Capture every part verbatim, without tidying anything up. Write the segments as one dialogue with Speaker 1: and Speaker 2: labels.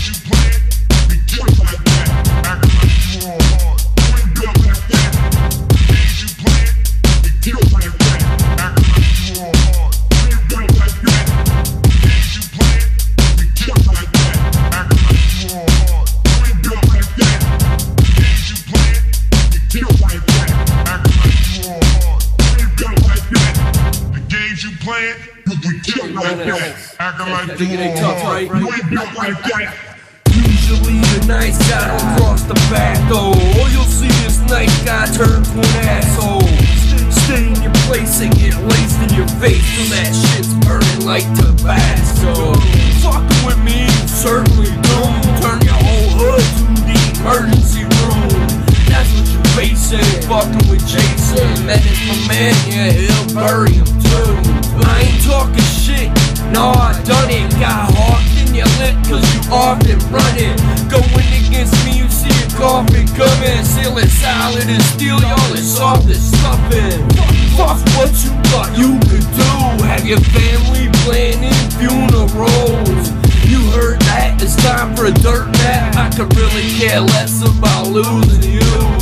Speaker 1: Acting like you ain't tough, right? You ain't built like that. Usually the nice guy don't cross the path, though. Or you'll see this nice guy turn to an asshole. Stay in your place and get laced in your face till that shit's burning like Tabasco. Fucking with me, you certainly do. Turn your whole hood to the emergency room. That's what you're facing, fucking with Jason. Menace, my man, yeah, he'll bury him too. I ain't talking shit, no, I done it. Got hawked in your lip cause you often run it. Going against me, you see a coffin coming. Seal it solid and steal y'all as soft as stuffing. Fuck what you thought you could do. Have your family planning funerals. You heard that, it's time for a dirt nap. I could really care less about losing you.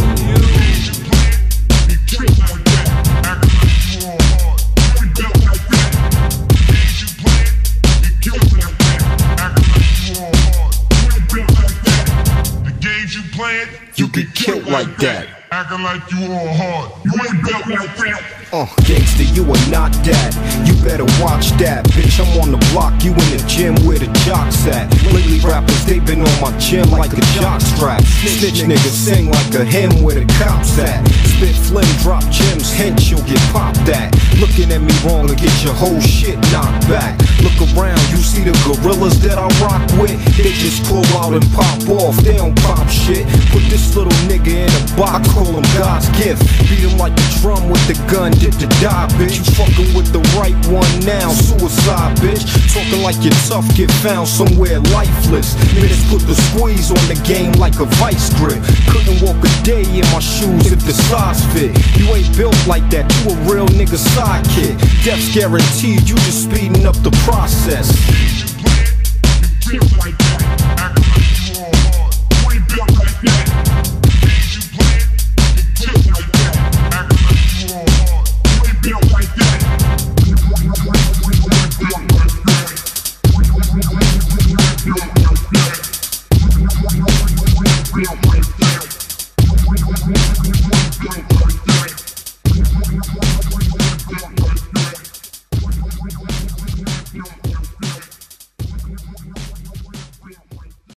Speaker 2: You get killed like that.
Speaker 3: Acting like you all hard. You ain't built like that.
Speaker 2: Uh, gangster, you are not that. You better watch that, bitch. I'm on the block, you in the gym where the jocks at. Lately rappers, they been on my gym like a jock strap. Snitch niggas sing like a hymn where the cops at. Spit flim, drop gems, hint you'll get popped at. Looking at me wrong to get your whole shit knocked back. Look around, you see the gorillas that I rock with? They just pull out and pop off, they don't pop shit. Put this little nigga in a box, call him God's gift. Beat him like a drum with the gun, did to die, bitch. You fucking with the right one now, suicide, bitch. Talking like you're tough, get found somewhere lifeless. Minutes put the squeeze on the game like a vice grip. Couldn't walk a day in my shoes if the size fit. You ain't built like that, you a real nigga sidekick. Death's guaranteed, you just speeding up the process.